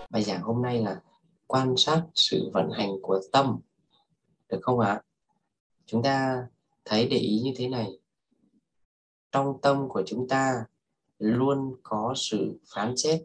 Bài giảng hôm nay là quan sát sự vận hành của tâm, được không ạ? Chúng ta thấy để ý như thế này, trong tâm của chúng ta luôn có sự phán xét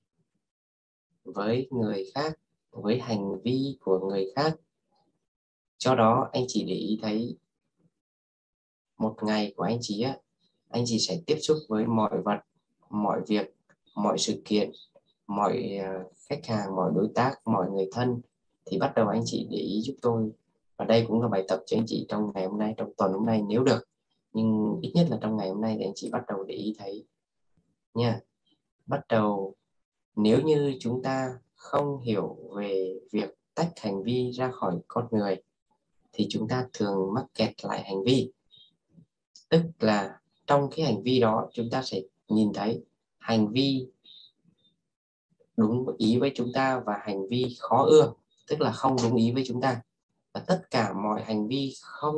với người khác, với hành vi của người khác. Do đó anh chị để ý thấy một ngày của anh chị anh chị sẽ tiếp xúc với mọi vật, mọi việc, mọi sự kiện, mọi khách hàng, mọi đối tác, mọi người thân. Thì bắt đầu anh chị để ý giúp tôi, và đây cũng là bài tập cho anh chị trong ngày hôm nay, trong tuần hôm nay nếu được, nhưng ít nhất là trong ngày hôm nay thì anh chị bắt đầu để ý thấy nha. Bắt đầu, nếu như chúng ta không hiểu về việc tách hành vi ra khỏi con người thì chúng ta thường mắc kẹt lại hành vi. Tức là trong cái hành vi đó chúng ta sẽ nhìn thấy hành vi đúng ý với chúng ta và hành vi khó ưa, tức là không đúng ý với chúng ta. Và tất cả mọi hành vi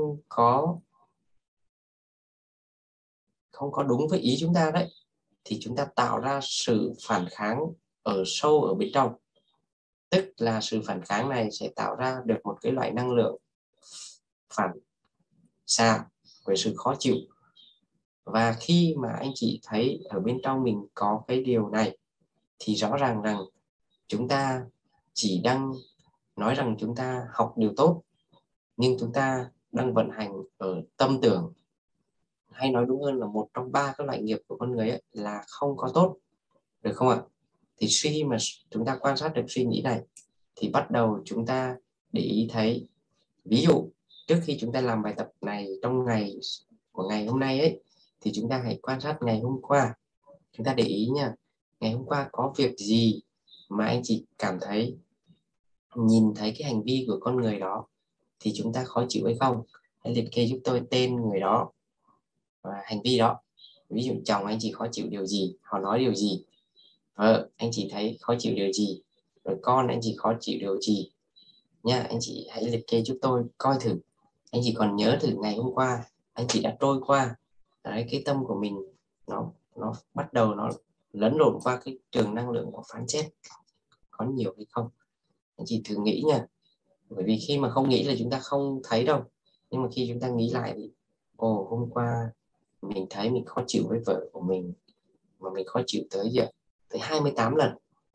không có đúng với ý chúng ta đấy, thì chúng ta tạo ra sự phản kháng ở sâu ở bên trong. Tức là sự phản kháng này sẽ tạo ra được một cái loại năng lượng phản xạ với sự khó chịu. Và khi mà anh chị thấy ở bên trong mình có cái điều này thì rõ ràng rằng chúng ta chỉ đang nói rằng chúng ta học điều tốt, nhưng chúng ta đang vận hành ở tâm tưởng, hay nói đúng hơn là một trong ba cái loại nghiệp của con người ấy, là không có tốt, được không ạ? Thì khi mà chúng ta quan sát được suy nghĩ này thì bắt đầu chúng ta để ý thấy, ví dụ trước khi chúng ta làm bài tập này trong ngày của ngày hôm nay ấy, thì chúng ta hãy quan sát ngày hôm qua. Chúng ta để ý nha, ngày hôm qua có việc gì mà anh chị cảm thấy nhìn thấy cái hành vi của con người đó thì chúng ta khó chịu hay không? Hãy liệt kê giúp tôi tên người đó và hành vi đó. Ví dụ chồng anh chị khó chịu điều gì, họ nói điều gì, vợ anh chị thấy khó chịu điều gì, rồi con anh chị khó chịu điều gì nha. Anh chị hãy liệt kê giúp tôi coi thử, anh chị còn nhớ thử ngày hôm qua anh chị đã trôi qua đấy, cái tâm của mình nó bắt đầu nó lẫn lộn qua cái trường năng lượng của phán xét có nhiều hay không. Anh chị thử nghĩ nha, bởi vì khi mà không nghĩ là chúng ta không thấy đâu, nhưng mà khi chúng ta nghĩ lại thì hôm qua mình thấy mình khó chịu với vợ của mình, mà mình khó chịu tới 28 lần.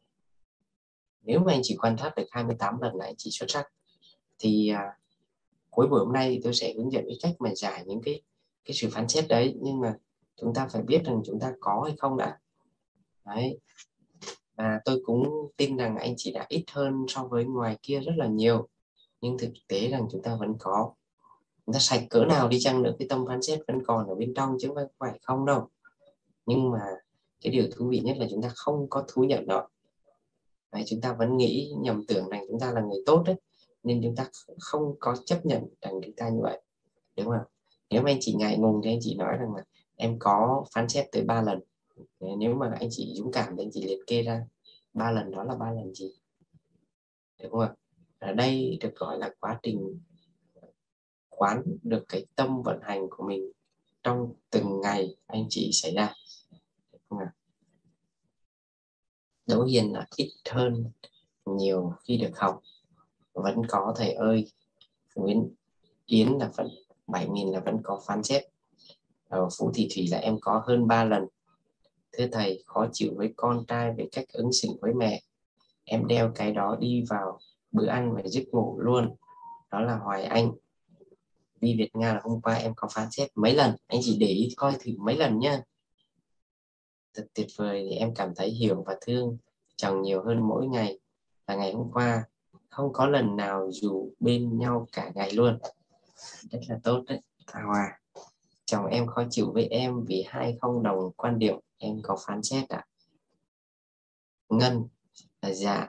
Nếu mà anh chị quan sát được 28 lần là anh chị xuất sắc. Thì cuối buổi hôm nay thì tôi sẽ hướng dẫn cái cách mà giải những cái sự phán xét đấy, nhưng mà chúng ta phải biết rằng chúng ta có hay không đã. Đấy. Và tôi cũng tin rằng anh chị đã ít hơn so với ngoài kia rất là nhiều, nhưng thực tế rằng chúng ta vẫn có. Chúng ta sạch cỡ nào đi chăng nữa, cái tâm phán xét vẫn còn ở bên trong chứ không phải không đâu. Nhưng mà cái điều thú vị nhất là chúng ta không có thú nhận đó. Đấy, chúng ta vẫn nghĩ nhầm tưởng rằng chúng ta là người tốt đấy, nên chúng ta không có chấp nhận rằng chúng ta như vậy, đúng không? Nếu mà anh chị ngại ngùng thì anh chị nói rằng là em có phán xét tới 3 lần. Nếu mà anh chị dũng cảm thì anh chị liệt kê ra 3 lần đó là 3 lần gì, đúng không ạ? Ở đây được gọi là quá trình quán được cái tâm vận hành của mình trong từng ngày anh chị xảy ra, đúng không ạ? Đỗ Hiền là ít hơn nhiều khi được học. Vẫn có thầy ơi. Nguyễn Yến là vẫn 7.000 là vẫn có phán xét. Phú Thị Thủy là em có hơn 3 lần. Thưa thầy, khó chịu với con trai về cách ứng xử với mẹ. Em đeo cái đó đi vào bữa ăn và giấc ngủ luôn. Đó là Hoài Anh. Vi Việt Nga là hôm qua em có phán xét mấy lần. Anh chỉ để ý coi thử mấy lần nhá. Thật tuyệt vời, thì em cảm thấy hiểu và thương chồng nhiều hơn mỗi ngày. Và ngày hôm qua không có lần nào dù bên nhau cả ngày luôn. Rất là tốt đấy, Thà Hòa. Chồng em khó chịu với em vì hai không đồng quan điểm, em có phán xét ạ? Ngân là dạ.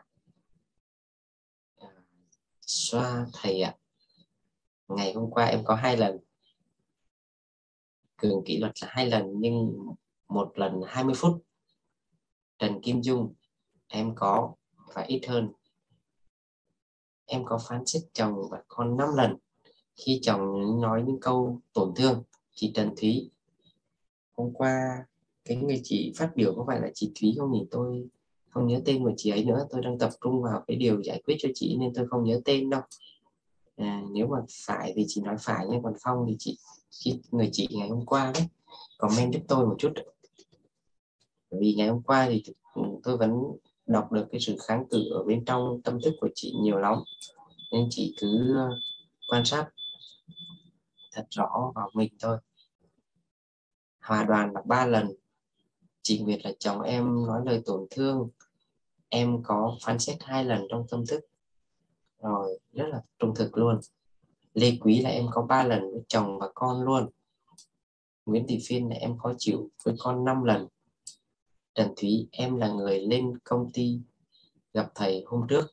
Xoa thầy ạ. Ngày hôm qua em có 2 lần. Cường kỷ luật là 2 lần nhưng một lần 20 phút. Trần Kim Dung, em có và ít hơn. Em có phán xét chồng và con 5 lần khi chồng nói những câu tổn thương. Chị Trần Thúy, hôm qua cái người chị phát biểu có phải là chị Thúy không nhỉ? Tôi không nhớ tên của chị ấy nữa. Tôi đang tập trung vào cái điều giải quyết cho chị nên tôi không nhớ tên đâu. Nếu mà phải thì chị nói phải, nhưng còn không thì người chị ngày hôm qua đấy comment giúp tôi một chút. Vì ngày hôm qua thì tôi vẫn đọc được cái sự kháng cự ở bên trong tâm thức của chị nhiều lắm, nên chị cứ quan sát thật rõ vào mình thôi. Hòa đoàn là 3 lần. Chị Nguyệt là chồng em nói lời tổn thương, em có phán xét 2 lần trong tâm thức. Rồi, rất là trung thực luôn. Lê Quý là em có 3 lần với chồng và con luôn. Nguyễn Thị Phiên là em khó chịu với con 5 lần. Trần Thúy, em là người lên công ty gặp thầy hôm trước.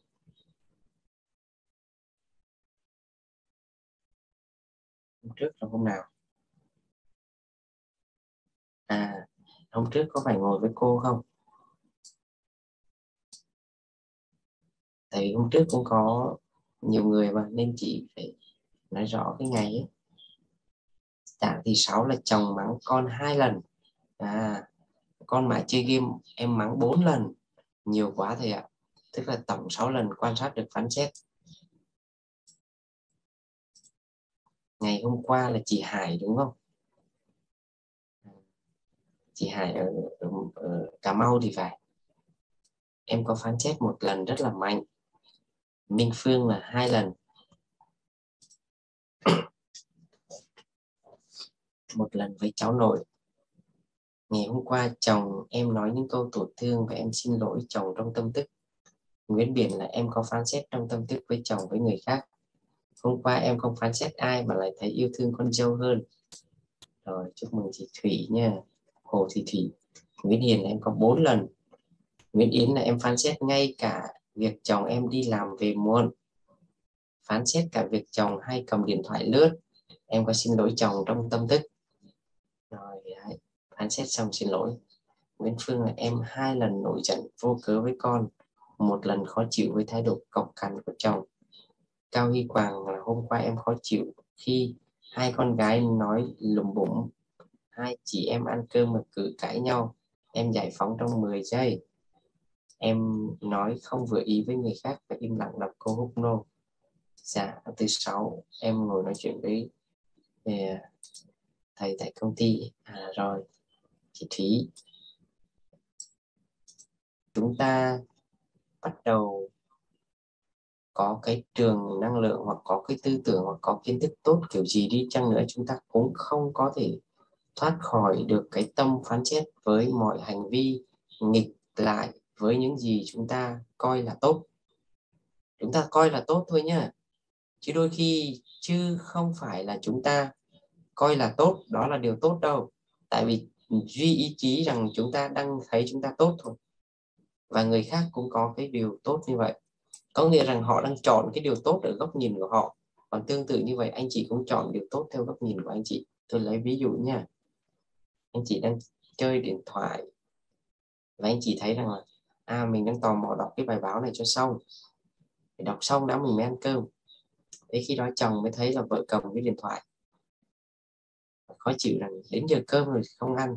Hôm trước là hôm nào? Hôm trước có phải ngồi với cô không? Tại vì hôm trước cũng có nhiều người mà, nên chị phải nói rõ cái ngày ấy. Dạng thì 6 là chồng mắng con 2 lần. Con mãi chơi game em mắng 4 lần. Nhiều quá thầy ạ. Tức là tổng 6 lần quan sát được phán xét. Ngày hôm qua là chị Hải đúng không? Chị Hải ở Cà Mau thì phải. Em có phán xét 1 lần rất là mạnh. Minh Phương là 2 lần. 1 lần với cháu nội. Ngày hôm qua chồng em nói những câu tổn thương và em xin lỗi chồng trong tâm thức. Nguyễn Biển là em có phán xét trong tâm thức với chồng với người khác. Hôm qua em không phán xét ai mà lại thấy yêu thương con dâu hơn. Rồi, chúc mừng chị Thủy nha. Hồ Thị Thủy. Nguyễn Hiền là em có 4 lần. Nguyễn Yến là em phán xét ngay cả việc chồng em đi làm về muộn. Phán xét cả việc chồng hay cầm điện thoại lướt. Em có xin lỗi chồng trong tâm thức. Rồi, đấy. Phán xét xong xin lỗi. Nguyễn Phương là em 2 lần nổi giận vô cớ với con. 1 lần khó chịu với thái độ cộc cằn của chồng. Cao Hy Quảng là hôm qua em khó chịu khi 2 con gái nói lùm bụng. 2 chị em ăn cơm mà cự cãi nhau. Em giải phóng trong 10 giây. Em nói không vừa ý với người khác và im lặng đọc câu hút nô. Dạ, thứ 6 em ngồi nói chuyện với thầy tại công ty. Rồi, chị Thúy. Chúng ta bắt đầu có cái trường năng lượng hoặc có cái tư tưởng hoặc có kiến thức tốt kiểu gì đi chăng nữa, chúng ta cũng không có thể thoát khỏi được cái tâm phán xét với mọi hành vi nghịch lại với những gì chúng ta coi là tốt. Chúng ta coi là tốt thôi nhá, chứ đôi khi chứ không phải là chúng ta coi là tốt đó là điều tốt đâu. Tại vì duy ý chí rằng chúng ta đang thấy chúng ta tốt thôi, và người khác cũng có cái điều tốt như vậy, có nghĩa rằng họ đang chọn cái điều tốt ở góc nhìn của họ. Còn tương tự như vậy, anh chị cũng chọn điều tốt theo góc nhìn của anh chị. Tôi lấy ví dụ nha, anh chị đang chơi điện thoại và anh chị thấy rằng là mình đang tò mò đọc cái bài báo này cho xong, để đọc xong đã mình mới ăn cơm. Thế khi đó chồng mới thấy là vợ cầm cái điện thoại, khó chịu rằng đến giờ cơm rồi không ăn.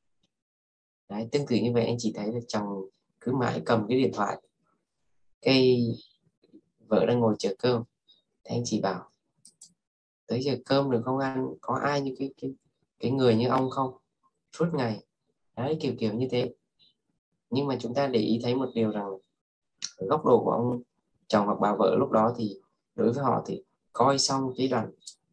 Đấy, tương tự như vậy, anh chị thấy là chồng cứ mãi cầm cái điện thoại, cái vợ đang ngồi chờ cơm, thế anh chị bảo tới giờ cơm rồi không ăn, có ai như cái người như ông không, suốt ngày. Đấy, kiểu kiểu như thế. Nhưng mà chúng ta để ý thấy một điều rằng ở góc độ của ông chồng hoặc bà vợ lúc đó thì đối với họ thì coi xong cái đoạn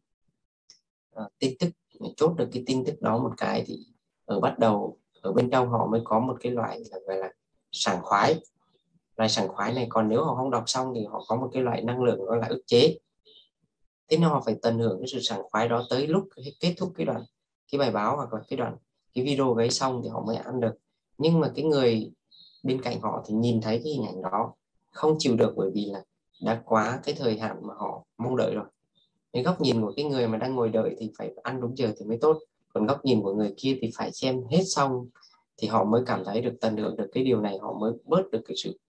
tin tức, chốt được cái tin tức đó một cái thì bắt đầu ở bên trong họ mới có một cái loại gọi là sảng khoái. Loại sảng khoái này còn nếu họ không đọc xong thì họ có một cái loại năng lượng gọi là ức chế. Thế nên họ phải tận hưởng cái sự sảng khoái đó tới lúc kết thúc cái bài báo hoặc là cái video ấy xong thì họ mới ăn được. Nhưng mà cái người bên cạnh họ thì nhìn thấy cái hình ảnh đó không chịu được, bởi vì là đã quá cái thời hạn mà họ mong đợi rồi. Cái góc nhìn của cái người mà đang ngồi đợi thì phải ăn đúng giờ thì mới tốt, còn góc nhìn của người kia thì phải xem hết xong thì họ mới cảm thấy được, tận hưởng được cái điều này, họ mới bớt được cái sự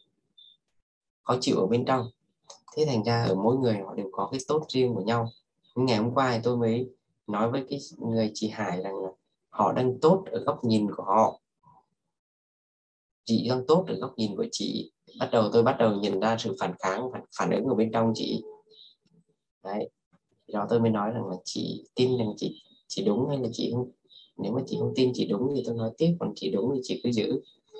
khó chịu ở bên trong. Thế thành ra ở mỗi người họ đều có cái tốt riêng của nhau. Nhưng ngày hôm qua thì tôi mới nói với cái người chị Hải rằng là họ đang tốt ở góc nhìn của họ, chị đang tốt ở góc nhìn của chị, tôi bắt đầu nhìn ra sự phản kháng, phản ứng ở bên trong chị. Đấy, đó tôi mới nói rằng là chị tin rằng chị đúng hay là chị không. Nếu mà chị không tin chị đúng thì tôi nói tiếp, còn chị đúng thì chị cứ giữ.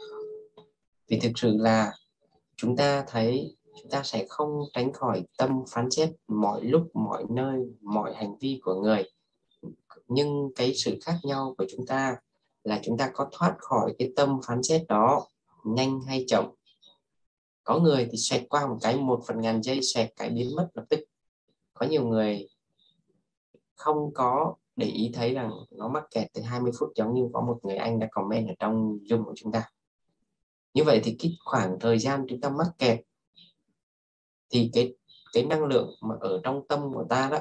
Vì thực sự là chúng ta thấy chúng ta sẽ không tránh khỏi tâm phán xét mọi lúc mọi nơi, mọi hành vi của người. Nhưng cái sự khác nhau của chúng ta là chúng ta có thoát khỏi cái tâm phán xét đó nhanh hay chậm. Có người thì xoẹt qua một cái 1/1000 giây, xoẹt cái biến mất lập tức. Có nhiều người không có để ý thấy rằng nó mắc kẹt từ 20 phút, giống như có một người anh đã comment ở trong Zoom của chúng ta. Như vậy thì cái khoảng thời gian chúng ta mắc kẹt thì cái năng lượng mà ở trong tâm của ta đó,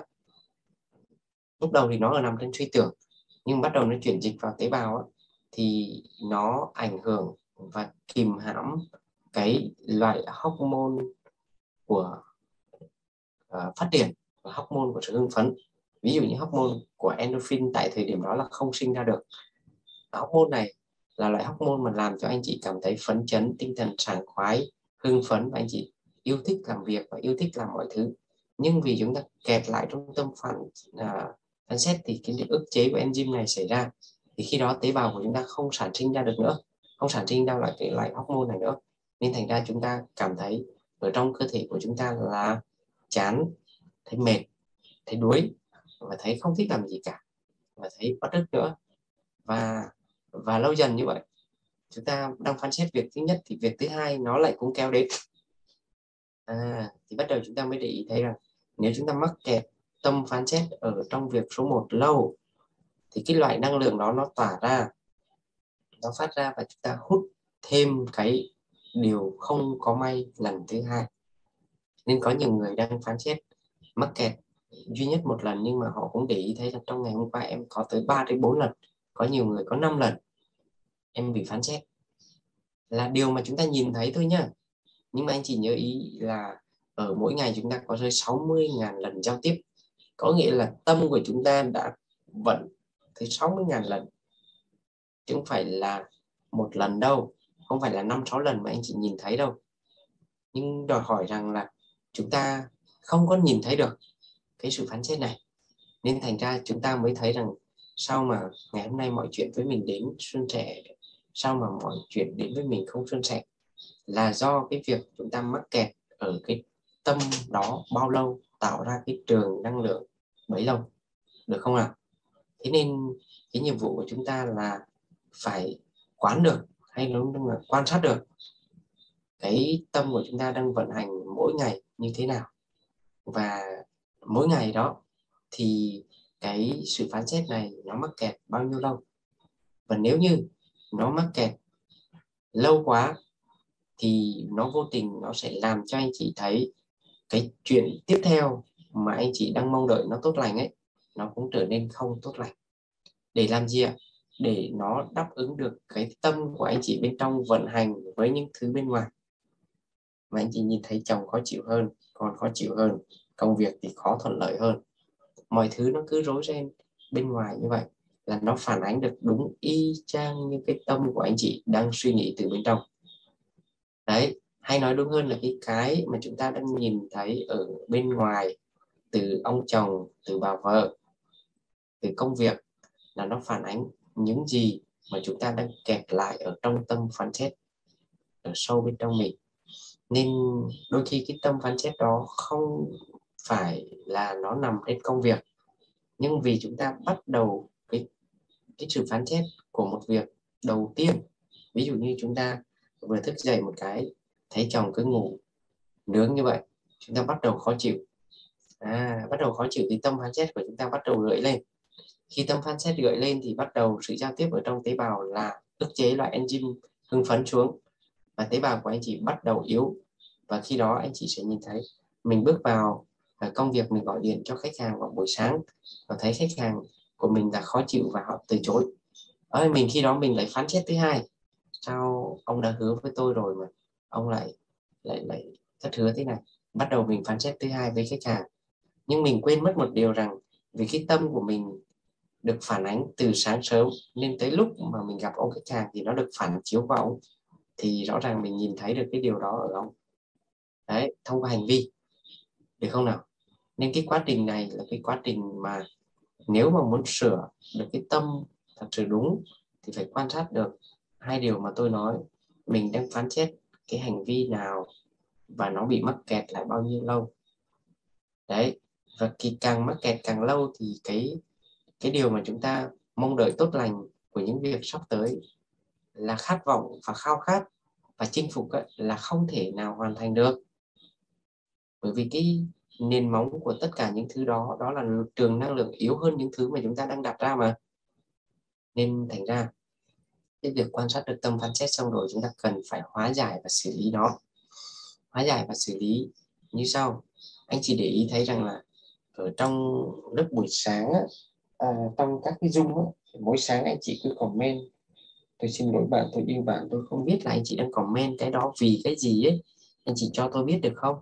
lúc đầu thì nó ở nằm trên suy tưởng, nhưng bắt đầu nó chuyển dịch vào tế bào đó, thì nó ảnh hưởng và kìm hãm cái loại hormone của phát triển, và hormone của sự hưng phấn. Ví dụ như hormone của endorphin tại thời điểm đó là không sinh ra được. Hormone này là loại hormone mà làm cho anh chị cảm thấy phấn chấn, tinh thần sảng khoái, hưng phấn, và anh chị yêu thích làm việc và yêu thích làm mọi thứ. Nhưng vì chúng ta kẹt lại trong tâm phán xét thì cái ức chế của enzyme này xảy ra, thì khi đó tế bào của chúng ta không sản sinh ra được nữa, không sản sinh ra lại cái loại hormone này nữa, nên thành ra chúng ta cảm thấy ở trong cơ thể của chúng ta là chán, thấy mệt, thấy đuối, và thấy không thích làm gì cả, và thấy bất ức nữa. Và lâu dần như vậy, chúng ta đang phán xét việc thứ nhất thì việc thứ hai nó lại cũng kéo đến. Thì bắt đầu chúng ta mới để ý thấy rằng nếu chúng ta mắc kẹt tâm phán xét ở trong việc số 1 lâu, thì cái loại năng lượng đó nó tỏa ra, nó phát ra, và chúng ta hút thêm cái điều không có may lần thứ hai. Nên có nhiều người đang phán xét mắc kẹt duy nhất một lần, nhưng mà họ cũng để ý thấy là trong ngày hôm qua em có tới 3 đến 4 lần, có nhiều người có 5 lần em bị phán xét, là điều mà chúng ta nhìn thấy thôi nhá. Nhưng mà anh chỉ nhớ ý là ở mỗi ngày chúng ta có rơi 60.000 lần giao tiếp, có nghĩa là tâm của chúng ta đã vận tới 60.000 lần, chứ không phải là một lần đâu, không phải là 5-6 lần mà anh chị nhìn thấy đâu. Nhưng đòi hỏi rằng là chúng ta không có nhìn thấy được cái sự phán xét này, nên thành ra chúng ta mới thấy rằng sao mà ngày hôm nay mọi chuyện với mình đến suôn sẻ, sao mà mọi chuyện đến với mình không suôn sẻ, là do cái việc chúng ta mắc kẹt ở cái tâm đó bao lâu, tạo ra cái trường năng lượng bấy lâu, được không nào? Thế nên cái nhiệm vụ của chúng ta là phải quán được, hay nói là quan sát được cái tâm của chúng ta đang vận hành mỗi ngày như thế nào, và mỗi ngày đó thì cái sự phán xét này nó mắc kẹt bao nhiêu lâu. Và nếu như nó mắc kẹt lâu quá thì nó vô tình nó sẽ làm cho anh chị thấy cái chuyện tiếp theo mà anh chị đang mong đợi nó tốt lành ấy, nó cũng trở nên không tốt lành. Để làm gì ạ? Để nó đáp ứng được cái tâm của anh chị bên trong vận hành với những thứ bên ngoài. Mà anh chị nhìn thấy chồng khó chịu hơn, con khó chịu hơn, công việc thì khó thuận lợi hơn, mọi thứ nó cứ rối ren bên ngoài như vậy, là nó phản ánh được đúng y chang như cái tâm của anh chị đang suy nghĩ từ bên trong. Đấy, hay nói đúng hơn là cái mà chúng ta đang nhìn thấy ở bên ngoài, từ ông chồng, từ bà vợ, từ công việc, là nó phản ánh những gì mà chúng ta đang kẹt lại ở trong tâm phán xét ở sâu bên trong mình. Nên đôi khi cái tâm phán xét đó không phải là nó nằm trên công việc, nhưng vì chúng ta bắt đầu cái sự phán xét của một việc đầu tiên. Ví dụ như chúng ta vừa thức dậy một cái thấy chồng cứ ngủ nướng như vậy, chúng ta bắt đầu khó chịu. Bắt đầu khó chịu thì tâm phán xét của chúng ta bắt đầu gợi lên. Khi tâm phán xét gợi lên thì bắt đầu sự giao tiếp ở trong tế bào là ức chế loại enzyme hưng phấn xuống, và tế bào của anh chị bắt đầu yếu. Và khi đó anh chị sẽ nhìn thấy mình bước vào công việc, mình gọi điện cho khách hàng vào buổi sáng và thấy khách hàng của mình là khó chịu và họ từ chối. Mình khi đó mình lại phán xét thứ hai, sao ông đã hứa với tôi rồi mà ông lại thất hứa thế này. Bắt đầu mình phán xét thứ hai với khách hàng, nhưng mình quên mất một điều rằng vì cái tâm của mình được phản ánh từ sáng sớm, nên tới lúc mà mình gặp ông khách hàng thì nó được phản chiếu vào ông. thì rõ ràng mình nhìn thấy được cái điều đó ở ông. Đấy, thông qua hành vi, được không nào? Nên cái quá trình này là cái quá trình mà nếu mà muốn sửa được cái tâm thật sự đúng thì phải quan sát được hai điều mà tôi nói. Mình đang phán xét cái hành vi nào và nó bị mắc kẹt lại bao nhiêu lâu. Đấy, và càng mắc kẹt càng lâu thì cái điều mà chúng ta mong đợi tốt lành của những việc sắp tới là khát vọng và khao khát và chinh phục ấy, là không thể nào hoàn thành được. Bởi vì cái nền móng của tất cả những thứ đó, đó là trường năng lượng yếu hơn những thứ mà chúng ta đang đặt ra mà. Nên thành ra cái việc quan sát được tâm phán xét xong rồi, chúng ta cần phải hóa giải và xử lý nó. Hóa giải và xử lý như sau. Anh chỉ để ý thấy rằng là ở trong lớp buổi sáng á, trong các cái Zoom á, mỗi sáng anh chị cứ comment tôi xin lỗi bạn, tôi yêu bạn, tôi không biết là anh chị đang comment cái đó vì cái gì ấy, anh chị cho tôi biết được không?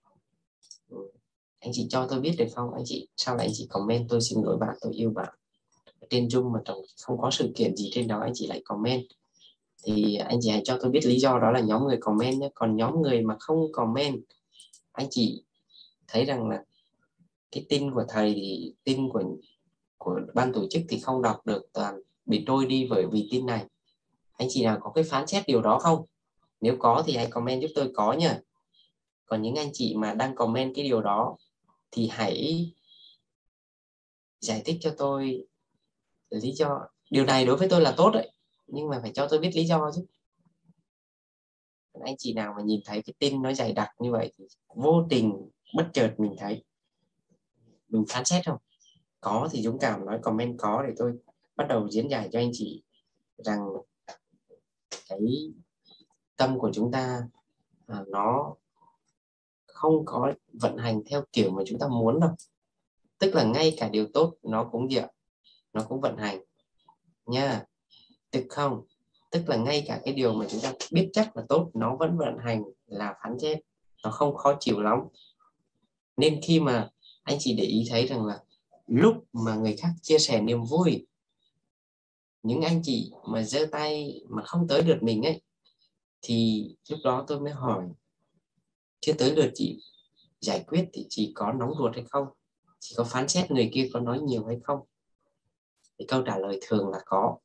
Anh chị cho tôi biết được không? Anh chị sao lại anh chị comment tôi xin lỗi bạn, tôi yêu bạn trên Zoom mà không có sự kiện gì trên đó, anh chị lại comment? Thì anh chị hãy cho tôi biết lý do, đó là nhóm người comment nhé. Còn nhóm người mà không comment, anh chị thấy rằng là cái tin của thầy thì tin của ban tổ chức thì không đọc được, toàn bị trôi đi bởi vì tin này. Anh chị nào có cái phán xét điều đó không? Nếu có thì hãy comment giúp tôi có nha. Còn những anh chị mà đang comment cái điều đó thì hãy giải thích cho tôi lý do. Điều này đối với tôi là tốt đấy, nhưng mà phải cho tôi biết lý do chứ. Anh chị nào mà nhìn thấy cái tin nó dày đặc như vậy thì vô tình bất chợt mình thấy, mình phán xét không? Có thì dũng cảm nói comment có, để tôi bắt đầu diễn giải cho anh chị rằng cái tâm của chúng ta nó không có vận hành theo kiểu mà chúng ta muốn đâu. Tức là ngay cả điều tốt nó cũng nó cũng vận hành nha. Tức không? Tức là ngay cả cái điều mà chúng ta biết chắc là tốt nó vẫn vận hành là phán xét, nó không khó chịu lắm. Nên khi mà anh chị để ý thấy rằng là lúc mà người khác chia sẻ niềm vui, những anh chị mà giơ tay mà không tới lượt mình ấy, thì lúc đó tôi mới hỏi, chưa tới lượt chị giải quyết thì chị có nóng ruột hay không? Chị có phán xét người kia có nói nhiều hay không? Thì câu trả lời thường là có.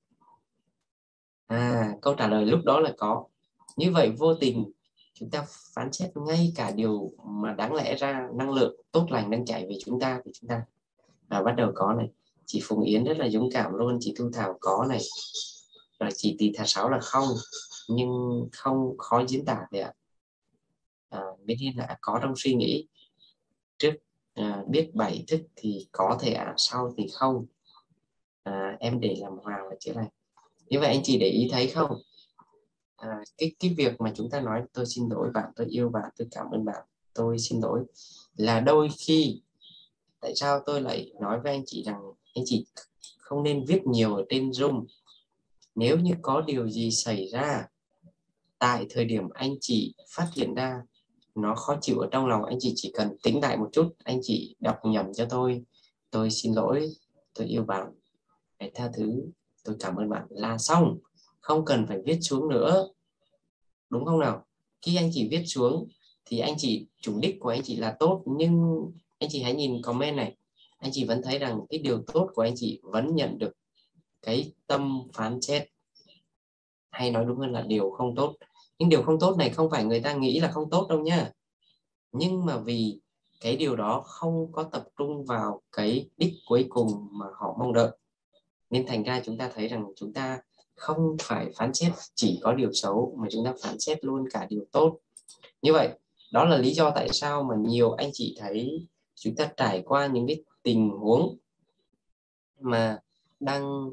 Câu trả lời lúc đó là có. Như vậy vô tình chúng ta phán xét ngay cả điều mà đáng lẽ ra năng lượng tốt lành đang chạy về chúng ta, thì chúng ta bắt đầu có này. Chị Phùng Yến rất là dũng cảm luôn. Chị Thu Thảo có này. Rồi chị Tì Thà Sáu là không, nhưng không khó diễn tả vậy ạ. Bên Hiên là có trong suy nghĩ trước, biết bảy thức thì có thể sau thì không. Em để làm hòa ở chữ này. Như vậy anh chị để ý thấy không? Cái việc mà chúng ta nói tôi xin lỗi bạn, tôi yêu bạn, tôi cảm ơn bạn, tôi xin lỗi, là đôi khi tại sao tôi lại nói với anh chị rằng anh chị không nên viết nhiều ở trên Zoom. Nếu như có điều gì xảy ra tại thời điểm anh chị phát hiện ra nó khó chịu ở trong lòng, anh chị chỉ cần tĩnh lại một chút, anh chị đọc nhầm cho tôi xin lỗi, tôi yêu bạn, hãy tha thứ, tôi cảm ơn bạn là xong. Không cần phải viết xuống nữa, đúng không nào? Khi anh chị viết xuống thì anh chị, chủ đích của anh chị là tốt, nhưng anh chị hãy nhìn comment này, anh chị vẫn thấy rằng cái điều tốt của anh chị vẫn nhận được cái tâm phán xét, hay nói đúng hơn là điều không tốt. Nhưng điều không tốt này không phải người ta nghĩ là không tốt đâu nhá, nhưng mà vì cái điều đó không có tập trung vào cái đích cuối cùng mà họ mong đợi, nên thành ra chúng ta thấy rằng chúng ta không phải phán xét chỉ có điều xấu, mà chúng ta phán xét luôn cả điều tốt. Như vậy đó là lý do tại sao mà nhiều anh chị thấy chúng ta trải qua những cái tình huống mà đang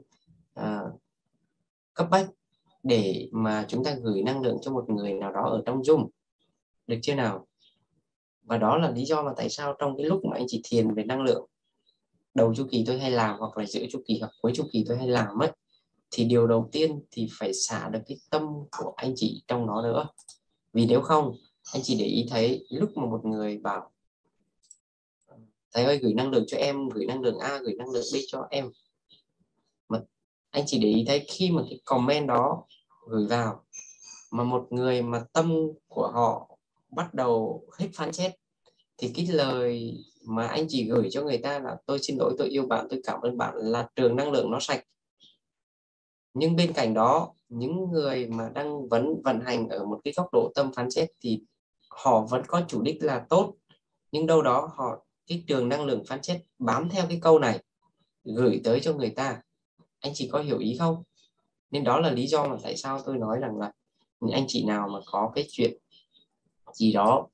cấp bách để mà chúng ta gửi năng lượng cho một người nào đó ở trong Zoom, được chưa nào? Và đó là lý do mà tại sao trong cái lúc mà anh chị thiền về năng lượng, đầu chu kỳ tôi hay làm, hoặc là giữa chu kỳ hoặc cuối chu kỳ tôi hay làm ấy, thì điều đầu tiên thì phải xả được cái tâm của anh chị trong nó nữa. Vì nếu không, anh chị để ý thấy lúc mà một người bảo thầy ơi gửi năng lượng cho em, gửi năng lượng A, gửi năng lượng B cho em, mà anh chị để ý thấy khi mà cái comment đó gửi vào mà một người mà tâm của họ bắt đầu hết phán xét thì cái lời mà anh chị gửi cho người ta là tôi xin lỗi, tôi yêu bạn, tôi cảm ơn bạn là trường năng lượng nó sạch. Nhưng bên cạnh đó, những người mà đang vẫn vận hành ở một cái góc độ tâm phán xét thì họ vẫn có chủ đích là tốt, nhưng đâu đó họ cái trường năng lượng phán xét bám theo cái câu này gửi tới cho người ta. Anh chị có hiểu ý không? Nên đó là lý do mà tại sao tôi nói rằng là anh chị nào mà có cái chuyện gì đó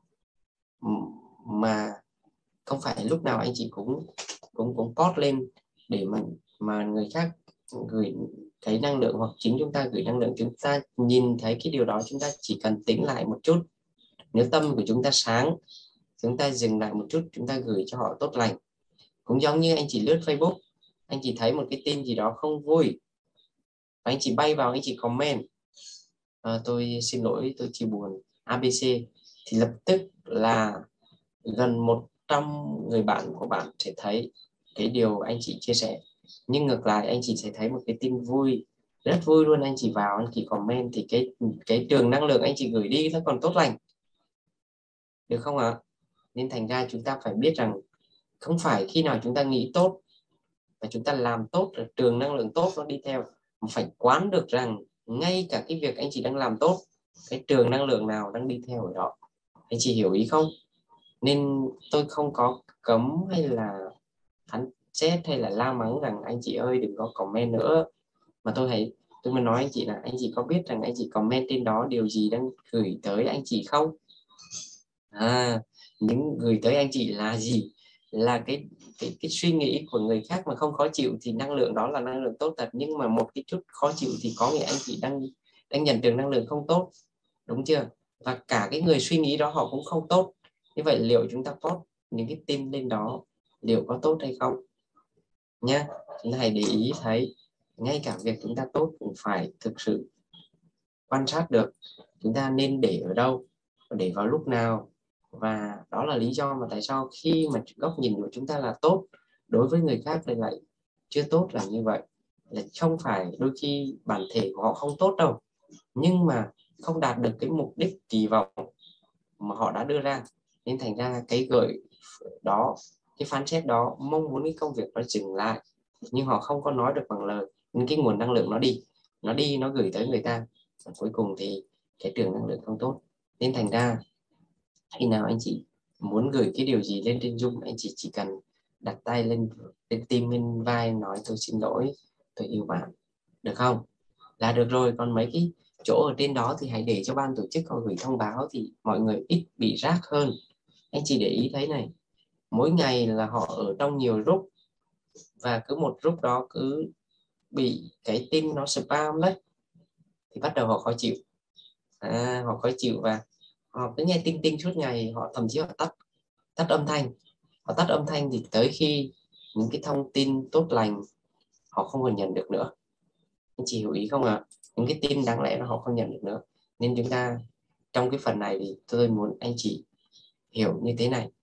mà không phải lúc nào anh chị cũng post lên để mà người khác gửi cái năng lượng, hoặc chính chúng ta gửi năng lượng, chúng ta nhìn thấy cái điều đó, chúng ta chỉ cần tĩnh lại một chút. Nếu tâm của chúng ta sáng, chúng ta dừng lại một chút, chúng ta gửi cho họ tốt lành. Cũng giống như anh chị lướt Facebook, anh chị thấy một cái tin gì đó không vui và anh chị bay vào, anh chị comment tôi xin lỗi, tôi chia buồn ABC, thì lập tức là gần 100 người bạn của bạn sẽ thấy cái điều anh chị chia sẻ. Nhưng ngược lại, anh chị sẽ thấy một cái tin vui, rất vui luôn, anh chị vào, anh chị comment thì cái trường năng lượng anh chị gửi đi nó còn tốt lành, được không ạ? Nên thành ra chúng ta phải biết rằng không phải khi nào chúng ta nghĩ tốt và chúng ta làm tốt là trường năng lượng tốt nó đi theo, mà phải quán được rằng ngay cả cái việc anh chị đang làm tốt, cái trường năng lượng nào đang đi theo ở đó. Anh chị hiểu ý không? Nên tôi không có cấm hay là phán xét hay là la mắng rằng anh chị ơi đừng có comment nữa, mà tôi mới nói anh chị là anh chị có biết rằng anh chị comment trên đó điều gì đang gửi tới anh chị không? Những gửi tới anh chị là gì? Là cái suy nghĩ của người khác mà không khó chịu thì năng lượng đó là năng lượng tốt thật, nhưng mà một cái chút khó chịu thì có nghĩa anh chị đang nhận được năng lượng không tốt, đúng chưa? Và cả cái người suy nghĩ đó họ cũng không tốt. Như vậy liệu chúng ta post những cái tin lên đó liệu có tốt hay không nhá? Chúng ta hãy để ý thấy ngay cả việc chúng ta tốt cũng phải thực sự quan sát được chúng ta nên để ở đâu và để vào lúc nào. Và đó là lý do mà tại sao khi mà góc nhìn của chúng ta là tốt, đối với người khác thì lại chưa tốt là như vậy. Là không phải đôi khi bản thể của họ không tốt đâu, nhưng mà không đạt được cái mục đích kỳ vọng mà họ đã đưa ra. Nên thành ra cái gợi đó, cái phán xét đó mong muốn cái công việc nó dừng lại, nhưng họ không có nói được bằng lời, nên cái nguồn năng lượng nó gửi tới người ta, và cuối cùng thì cái trường năng lượng không tốt. Nên thành ra khi nào anh chị muốn gửi cái điều gì lên trên Zoom, anh chị chỉ cần đặt tay lên tim, lên vai, nói tôi xin lỗi, tôi yêu bạn, được không? Là được rồi. Còn mấy cái chỗ ở trên đó thì hãy để cho ban tổ chức họ gửi thông báo thì mọi người ít bị rác hơn. Anh chị để ý thấy này, mỗi ngày là họ ở trong nhiều group, và cứ một group đó cứ bị cái tin nó spam đấy thì bắt đầu họ khó chịu. Họ khó chịu và họ cứ nghe tinh tinh suốt ngày, họ thậm chí họ tắt âm thanh. Họ tắt âm thanh thì tới khi những cái thông tin tốt lành họ không còn nhận được nữa. Anh chị hiểu ý không ạ? Những cái tin đáng lẽ là họ không nhận được nữa. Nên chúng ta trong cái phần này thì tôi muốn anh chị hiểu như thế này.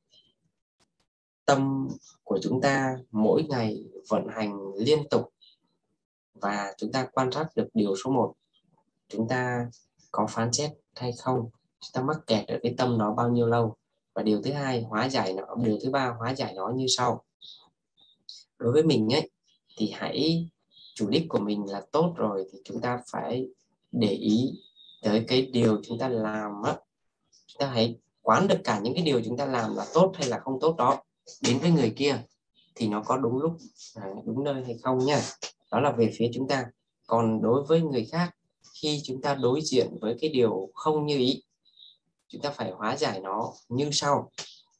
Tâm của chúng ta mỗi ngày vận hành liên tục, và chúng ta quan sát được điều số 1, chúng ta có phán xét hay không, chúng ta mắc kẹt ở cái tâm nó bao nhiêu lâu. Và điều thứ hai, điều thứ ba hóa giải nó như sau. Đối với mình ấy thì hãy, chủ đích của mình là tốt rồi thì chúng ta phải để ý tới cái điều chúng ta làm á. Chúng ta hãy quán được cả những cái điều chúng ta làm là tốt hay là không tốt đó đến với người kia thì nó có đúng lúc, đúng nơi hay không nha. Đó là về phía chúng ta. Còn đối với người khác, khi chúng ta đối diện với cái điều không như ý, chúng ta phải hóa giải nó như sau.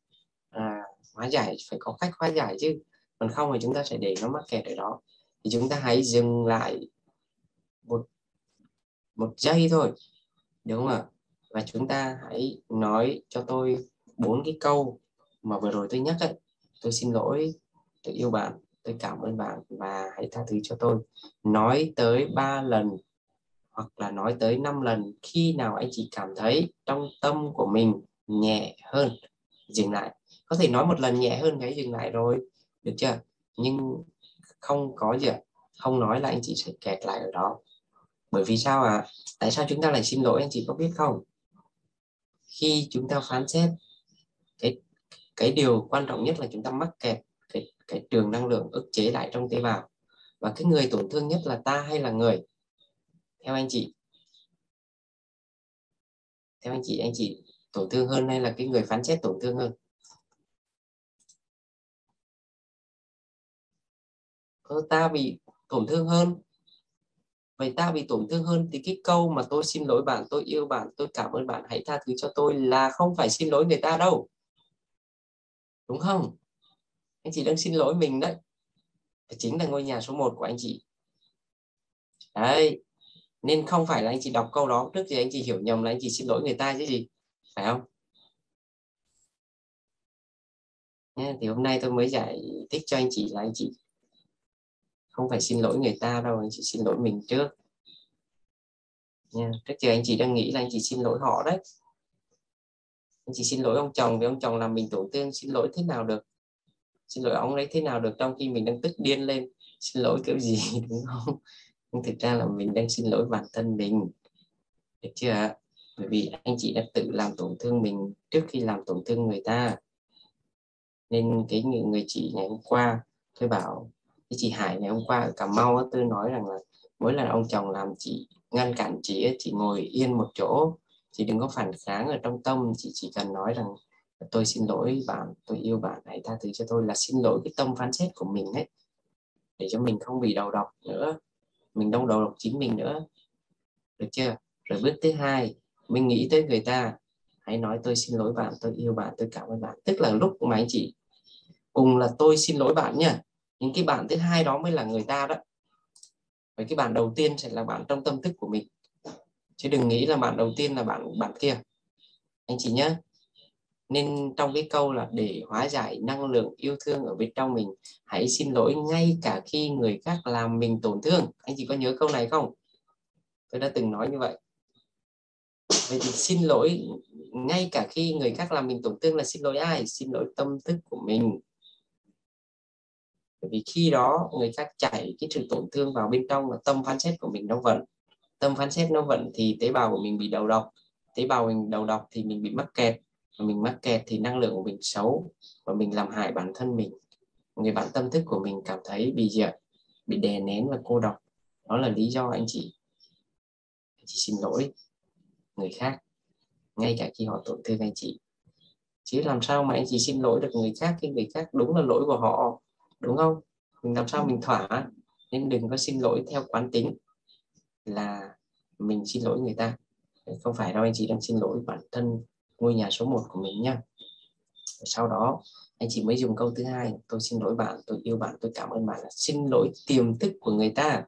Hóa giải phải có cách hóa giải chứ, còn không thì chúng ta sẽ để nó mắc kẹt ở đó. Thì chúng ta hãy dừng lại một giây thôi, đúng không ạ? Và chúng ta hãy nói cho tôi 4 cái câu mà vừa rồi tôi nhắc ấy. Tôi xin lỗi, tôi yêu bạn, tôi cảm ơn bạn và hãy tha thứ cho tôi. Nói tới 3 lần hoặc là nói tới 5 lần. Khi nào anh chị cảm thấy trong tâm của mình nhẹ hơn, dừng lại. Có thể nói một lần nhẹ hơn cái dừng lại rồi, được chưa? Nhưng không có gì, không nói là anh chị sẽ kẹt lại ở đó. Bởi vì sao ạ? Tại sao chúng ta lại xin lỗi anh chị có biết không? Khi chúng ta phán xét, cái điều quan trọng nhất là chúng ta mắc kẹt cái trường năng lượng ức chế lại trong tế bào. Và cái người tổn thương nhất là ta hay là người? Theo anh chị anh chị tổn thương hơn hay là cái người phán xét tổn thương hơn? Ta bị tổn thương hơn. Vậy ta bị tổn thương hơn thì cái câu mà tôi xin lỗi bạn, tôi yêu bạn, tôi cảm ơn bạn, hãy tha thứ cho tôi là không phải xin lỗi người ta đâu, đúng không? Anh chị đang xin lỗi mình đấy. Chính là ngôi nhà số 1 của anh chị đấy. Nên không phải là anh chị đọc câu đó trước thì anh chị hiểu nhầm là anh chị xin lỗi người ta chứ gì, phải không? Thì hôm nay tôi mới giải thích cho anh chị là anh chị không phải xin lỗi người ta đâu, anh chị xin lỗi mình trước nha. Trước giờ anh chị đang nghĩ là anh chị xin lỗi họ đấy. Anh chị xin lỗi ông chồng vì ông chồng làm mình tổn thương, xin lỗi thế nào được, xin lỗi ông đấy thế nào được, trong khi mình đang tức điên lên, xin lỗi kiểu gì đúng không? Nhưng thực ra là mình đang xin lỗi bản thân mình, được chưa ạ? Bởi vì anh chị đã tự làm tổn thương mình trước khi làm tổn thương người ta. Nên cái người chị ngày hôm qua tôi bảo, cái chị Hải ngày hôm qua ở Cà Mau tôi nói rằng là mỗi lần ông chồng làm chị ngăn cản chị ngồi yên một chỗ, chị đừng có phản kháng ở trong tâm, chị chỉ cần nói rằng tôi xin lỗi bạn, tôi yêu bạn, hãy tha thứ cho tôi, là xin lỗi cái tâm phán xét của mình đấy, để cho mình không bị đầu độc nữa, mình không đầu độc chính mình nữa, được chưa? Rồi bước thứ hai, mình nghĩ tới người ta, hãy nói tôi xin lỗi bạn, tôi yêu bạn, tôi cảm ơn bạn. Tức là lúc mà anh chị cùng là tôi xin lỗi bạn nha, nhưng cái bạn thứ hai đó mới là người ta đó. Và cái bạn đầu tiên sẽ là bạn trong tâm thức của mình, chứ đừng nghĩ là bạn đầu tiên là bạn kia, anh chị nhé. Nên trong cái câu là để hóa giải năng lượng yêu thương ở bên trong mình, hãy xin lỗi ngay cả khi người khác làm mình tổn thương. Anh chị có nhớ câu này không? Tôi đã từng nói như vậy. Vậy thì xin lỗi ngay cả khi người khác làm mình tổn thương là xin lỗi ai? Xin lỗi tâm thức của mình. Bởi vì khi đó người khác chảy cái sự tổn thương vào bên trong, là tâm phán xét của mình nó vận. Tâm phán xét nó vận thì tế bào của mình bị đầu độc. Tế bào mình đầu độc thì mình bị mắc kẹt. Và mình mắc kẹt thì năng lượng của mình xấu và mình làm hại bản thân mình. Người bạn tâm thức của mình cảm thấy bị bị đè nén và cô độc. Đó là lý do anh chị xin lỗi người khác ngay cả khi họ tổn thương anh chị. Chứ làm sao mà anh chị xin lỗi được người khác khi người khác đúng là lỗi của họ, đúng không? Mình làm sao mình thỏa. Nên đừng có xin lỗi theo quán tính là mình xin lỗi người ta, không phải đâu, anh chị đang xin lỗi bản thân ngôi nhà số 1 của mình nha. Sau đó anh chị mới dùng câu thứ hai, tôi xin lỗi bạn, tôi yêu bạn, tôi cảm ơn bạn, là xin lỗi tiềm thức của người ta.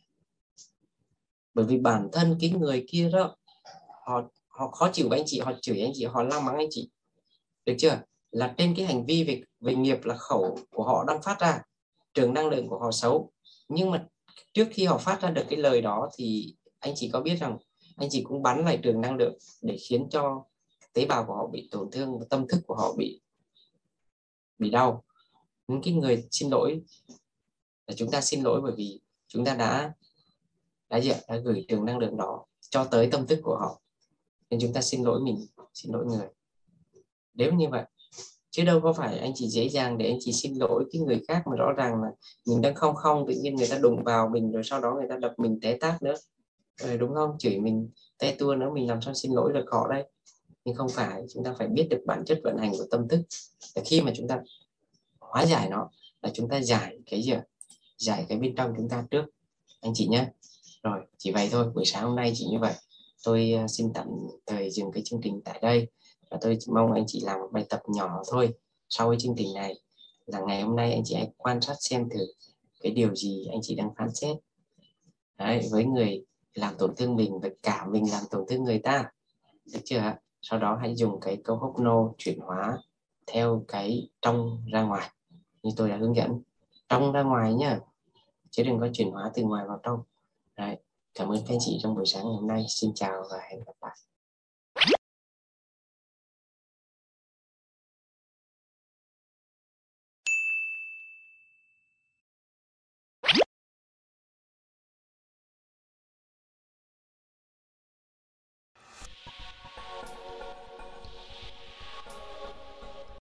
Bởi vì bản thân cái người kia đó, họ khó chịu với anh chị, họ chửi anh chị, họ la mắng anh chị, được chưa? Là trên cái hành vi về nghiệp là khẩu của họ đang phát ra, trường năng lượng của họ xấu. Nhưng mà trước khi họ phát ra được cái lời đó thì anh chị có biết rằng anh chị cũng bắn lại trường năng lượng để khiến cho tế bào của họ bị tổn thương và tâm thức của họ bị đau. Những cái người xin lỗi là chúng ta xin lỗi bởi vì chúng ta đã gửi trường năng lượng đó cho tới tâm thức của họ, nên chúng ta xin lỗi mình, xin lỗi người, nếu như vậy. Chứ đâu có phải anh chị dễ dàng để anh chị xin lỗi cái người khác mà rõ ràng là mình đang không tự nhiên người ta đụng vào mình rồi sau đó người ta đập mình té tát nữa, rồi đúng không, chửi mình te tua nữa, mình làm sao xin lỗi được họ đây? Nhưng không phải, chúng ta phải biết được bản chất vận hành của tâm thức. Và khi mà chúng ta hóa giải nó là chúng ta giải cái gì? Giải cái bên trong chúng ta trước, anh chị nhé. Rồi chỉ vậy thôi, buổi sáng hôm nay chỉ như vậy. Tôi xin tạm thời dừng cái chương trình tại đây, và tôi mong anh chị làm một bài tập nhỏ thôi. Sau cái chương trình này là ngày hôm nay anh chị hãy quan sát xem thử cái điều gì anh chị đang phán xét đấy, với người làm tổn thương mình và cả mình làm tổn thương người ta, được chưa? Sau đó hãy dùng cái câu hốc nô chuyển hóa theo cái trong ra ngoài như tôi đã hướng dẫn, trong ra ngoài nhá, chứ đừng có chuyển hóa từ ngoài vào trong. Đấy. Cảm ơn các anh chị trong buổi sáng ngày hôm nay. Xin chào và hẹn gặp lại.